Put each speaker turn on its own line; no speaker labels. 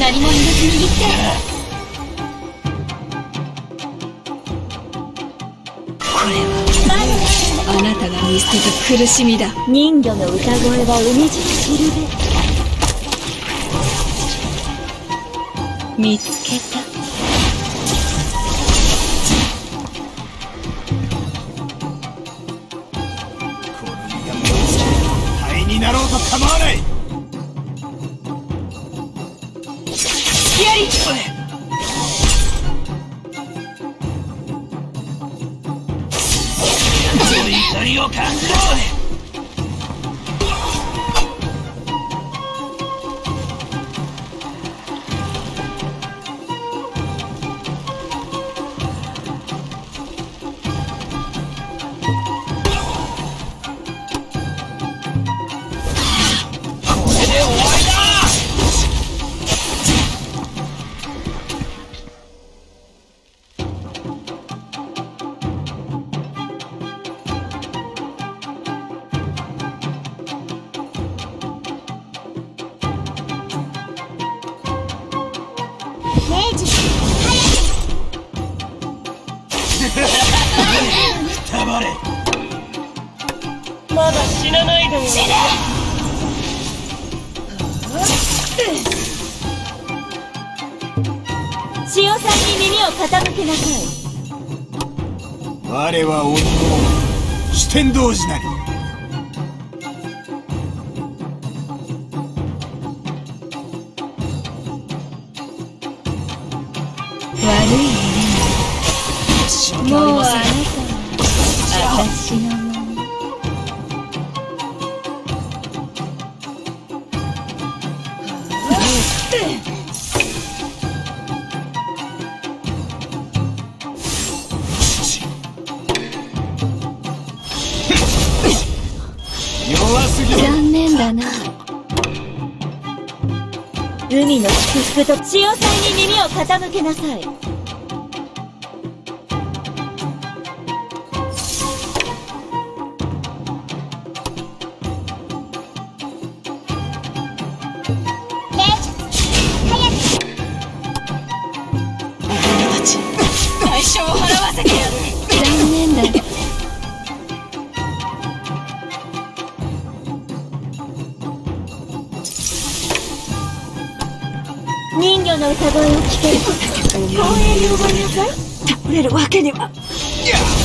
何も言わずに言って。これはあなたが見捨てた苦しみだ。
人魚の歌声は海地知るべ。見つけた。
この身が燃え尽き灰になろうと構わない。
やり
怒りを感じろ。これで終わりだ。
明治
くたばれ。
まだ死なないでよ。死ね。潮さんに耳を傾けなさい。
我は鬼の四天童子なり。
悪いね。もうあなたは私のもの。
弱すぎる。
残念だな。海の祝福と潮さんに耳を傾けなさい。
代償を払わせてやる。
残念だ。人魚の歌声を聞ける。光栄に覚えなさい。倒れるわけには。